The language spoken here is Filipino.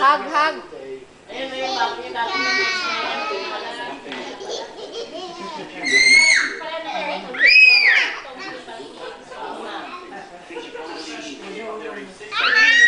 Hug, hug. Ayun na yung bago yung dati yung next na yan. Pala na